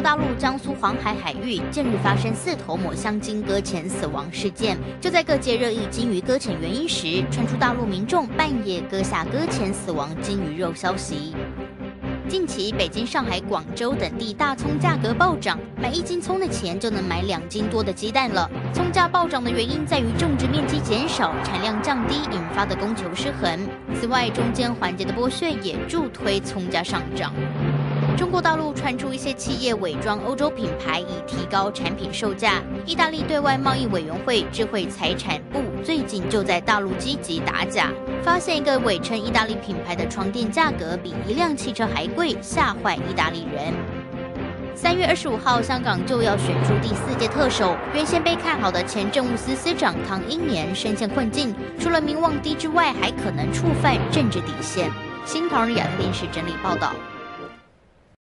大陆江苏黄海海域近日发生4头抹香鲸搁浅死亡事件。就在各界热议鲸鱼搁浅原因时，传出大陆民众半夜割下搁浅死亡鲸鱼肉消息。近期，北京、上海、广州等地大葱价格暴涨，买1斤葱的钱就能买2斤多的鸡蛋了。葱价暴涨的原因在于种植面积减少、产量降低引发的供求失衡。此外，中间环节的剥削也助推葱价上涨。中国大陆传出一些企业伪装欧洲品牌以提高产品售价。意大利对外贸易委员会智慧财产部最近就在大陆积极打假，发现一个伪称意大利品牌的床垫价格比一辆汽车还贵，吓坏意大利人。3月25号，香港就要选出第4届特首，原先被看好的前政务司司长唐英年深陷困境，除了名望低之外，还可能触犯政治底线。新唐人亚太电视整理报道。